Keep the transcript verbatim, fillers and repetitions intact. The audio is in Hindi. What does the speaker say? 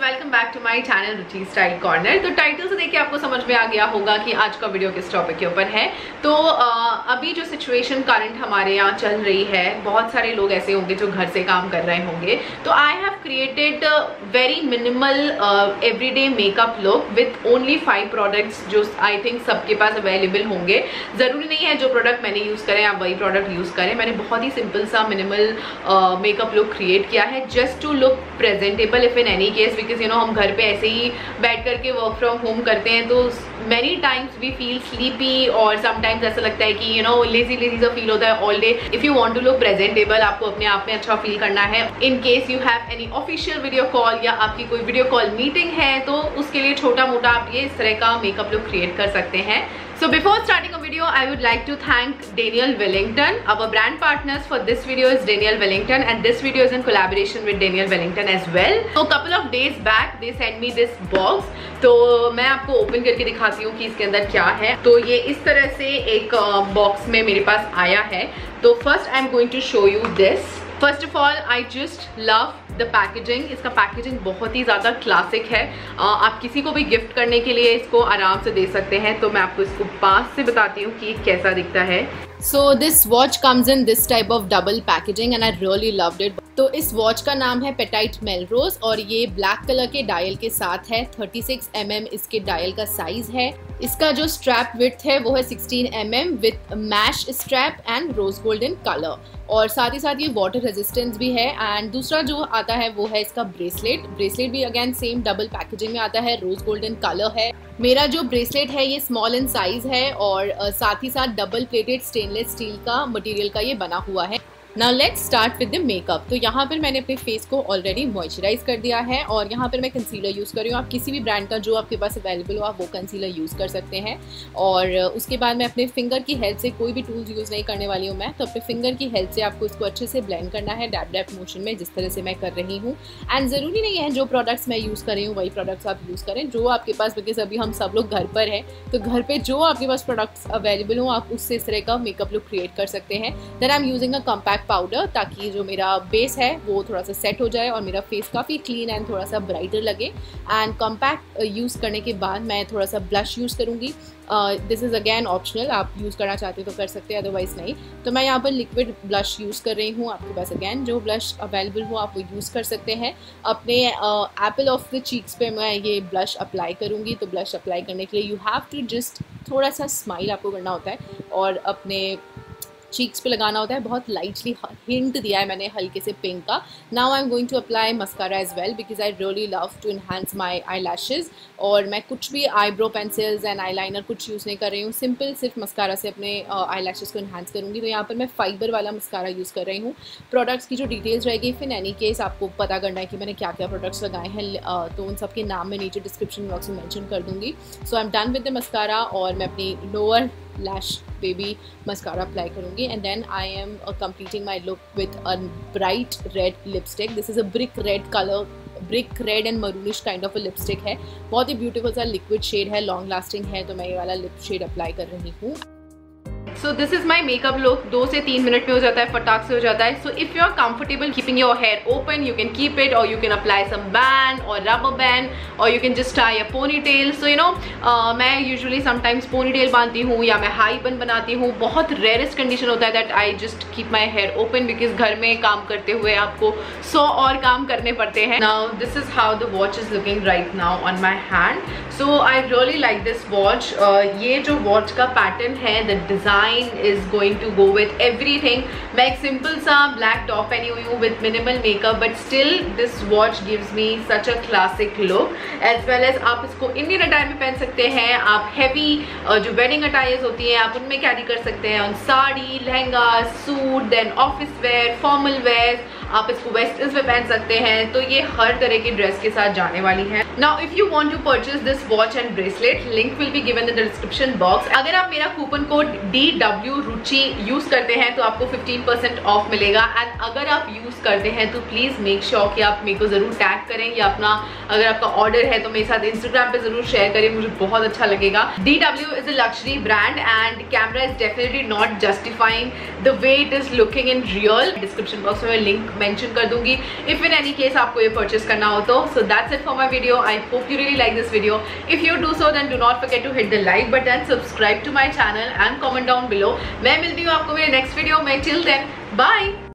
Welcome back to my channel Ruchi style corner. तो टाइटल से देखिए आपको समझ में आ गया होगा कि आज का वीडियो किस टॉपिक के ऊपर है। तो आ, अभी जो सिचुएशन करंट हमारे यहाँ चल रही है, बहुत सारे लोग ऐसे होंगे जो घर से काम कर रहे होंगे। तो I have created very minimal everyday makeup look with only five products जो आई थिंक सबके पास अवेलेबल होंगे। ज़रूरी नहीं है जो प्रोडक्ट मैंने यूज़ करें आप वही प्रोडक्ट यूज़ करें। मैंने बहुत ही सिंपल सा मिनिमल मेकअप लुक क्रिएट किया है just to look presentable if in any case, because you know हम घर पे ऐसे ही बैठ करके वर्क फ्रॉम होम करते हैं तो many times we feel sleepy और समटाइम्स ऐसा लगता है कि यू नो लेजी लेजी सा फील होता है all day. If you want to look presentable, आपको अपने आप में अच्छा फील करना है, in case you have any official video call या आपकी कोई वीडियो कॉल मीटिंग है तो उसके लिए छोटा मोटा आप ये इस तरह का मेकअप लुक क्रिएट कर सकते हैं। So before starting a video, I would like to thank Daniel Wellington. Our brand partners for this video is Daniel Wellington and this video is in collaboration with Daniel Wellington as well. So couple of days back they sent me this box. तो मैं आपको ओपन करके दिखाती हूँ कि इसके अंदर क्या है। तो ये इस तरह से एक बॉक्स में मेरे पास आया है। तो first I am going to show you this. First of all I just love the packaging. इसका पैकेजिंग बहुत ही ज़्यादा क्लासिक है। uh, आप किसी को भी गिफ्ट करने के लिए इसको आराम से दे सकते हैं। तो मैं आपको इसको पास से बताती हूँ कि ये कैसा दिखता है। So this watch comes in this type of double packaging and I really loved it. तो इस वॉच का नाम है पेटाइट मेलरोज और ये ब्लैक कलर के डायल के साथ है। थर्टी सिक्स एम एम इसके डायल का साइज है। इसका जो स्ट्रैप विड्थ है वो है sixteen M M with mesh strap and rose golden colour और साथ ही साथ ये वाटर रेजिस्टेंस भी है। एंड दूसरा जो आता है वो है इसका ब्रेसलेट। ब्रेसलेट भी अगेन सेम डबल पैकेजिंग में आता है, रोज गोल्डन कलर है। मेरा जो ब्रेसलेट है ये स्मॉल इन साइज है और uh, साथ ही साथ डबल प्लेटेड स्टेनलेस स्टील का मटेरियल का ये बना हुआ है। Now let's start with the makeup. तो यहाँ पर मैंने अपने फेस को ऑलरेडी मॉइस्चराइज कर दिया है और यहाँ पर मैं कंसीलर यूज़ कर रही हूँ। आप किसी भी ब्रांड का जो आपके पास अवेलेबल हो आप वो कंसीलर यूज़ कर सकते हैं। और उसके बाद मैं अपने फिंगर की हेल्प से, कोई भी टूल्स यूज़ नहीं करने वाली हूँ मैं, तो अपने फिंगर की हेल्प से आपको इसको अच्छे से ब्लेंड करना है डैप डैप मोशन में, जिस तरह से मैं कर रही हूँ। एंड ज़रूरी नहीं है जो प्रोडक्ट्स मैं यूज़ कर रही हूँ वही प्रोडक्ट्स आप यूज़ करें जो आपके पास, बिकॉज अभी हम सब लोग घर पर हैं तो घर पर जो आपके पास प्रोडक्ट्स अवेलेबल हो आप उससे इस तरह का मेकअप लुक क्रिएट कर सकते हैं। Then I am using a compact powder ताकि जो मेरा बेस है वो थोड़ा सा सेट हो जाए और मेरा फेस काफ़ी क्लीन एंड थोड़ा सा ब्राइटर लगे। एंड कॉम्पैक्ट यूज़ करने के बाद मैं थोड़ा सा ब्लश यूज़ करूँगी। दिस इज़ अगैन ऑप्शनल, आप यूज़ करना चाहते हो तो कर सकते हैं, अदरवाइज़ नहीं। तो मैं यहाँ पर लिक्विड ब्लश यूज़ कर रही हूँ। आपके पास अगैन जो ब्लश अवेलेबल हो आप वो यूज़ कर सकते हैं। अपने एप्पल ऑफ द चीक्स पे मैं ये ब्लश अप्लाई करूँगी। तो ब्लश अप्लाई करने के लिए यू हैव टू जस्ट थोड़ा सा स्माइल आपको करना होता है और अपने चीक्स पे लगाना होता है। बहुत लाइटली हिंट दिया है मैंने हल्के से पिंक का। Now I am going to apply mascara as well because I really love to enhance my eye lashes. और मैं कुछ भी eyebrow pencils and eyeliner कुछ यूज़ नहीं कर रही हूँ, सिंपल सिर्फ मस्कारा से अपने आई लैशेज़ को इन्हांस करूँगी। तो यहाँ पर मैं फाइबर वाला मस्कारा यूज़ कर रही हूँ। प्रोडक्ट्स की जो डिटेल्स रहेगी फिर एनी केस आपको पता करना है कि मैंने क्या क्या प्रोडक्ट्स लगाए हैं तो उन सब के नाम मैं नीचे डिस्क्रिप्शन बॉक्स में मैंशन कर दूँगी। So I am done with the mascara और मैं अपनी lower lash baby mascara apply करूँगी and then I am uh, completing my look with a bright red lipstick. This is a brick red color, brick red and maroonish kind of a lipstick है। बहुत ही beautiful सा liquid shade है, long lasting है। तो मैं ये वाला lip shade apply कर रही हूँ। So this is my makeup look. दो से तीन मिनट में हो जाता है, फटाक से हो जाता है। So if you are comfortable keeping your hair open you can keep it और you can apply some band और रबर बैंड और you can just tie a ponytail. So you know मैं यूजुअली समटाइम्स पोनी टेल बांधती हूँ या मैं हाई बन बनाती हूँ। बहुत रेयरेस्ट कंडीशन होता है that I just keep my hair open because घर में काम करते हुए आपको सौ और काम करने पड़ते हैं। Now this is how the watch is looking right now on my hand. So I really like this watch. ये जो वॉच का पैटर्न है, the design is going to go with everything. मैं एक सिंपल सा ब्लैक टॉप पहनी हुई हूँ with minimal makeup but still this watch gives me such a classic look as well as आप इसको इंडियन अटायर में पहन सकते हैं। आप हैवी जो वेडिंग अटायर्स होती हैं आप उनमें कैरी कर सकते हैं, on sari, lehenga, suit, then office wear, formal wear, आप इसको वेस्टर्न्स में पहन सकते हैं। तो ये हर तरह की ड्रेस के साथ जाने वाली है। Now if you want to purchase this watch and bracelet link will be given in the description box. अगर आप मेरा coupon code D W Ruchi use करते हैं तो आपको फिफ्टीन परसेंट ऑफ मिलेगा। एंड अगर आप यूज करते हैं तो प्लीज मेक श्योर कि आप मेरे को जरूर टैग करें या अपना अगर आपका ऑर्डर है तो मेरे साथ इंस्टाग्राम पे जरूर शेयर करें, मुझे बहुत अच्छा लगेगा। D W is a luxury brand and camera is definitely not justifying the way it is looking in real. Description box में लिंक मेंशन कर दूंगी इफ इन एनी केस आपको ये परचेस करना हो तो. So that's it for my video. I hope you really like this video. If you do so then do not forget to hit the like button, subscribe to my channel and comment down below. मैं मिलती हूँ आपको मेरे नेक्स्ट वीडियो में. Till then bye.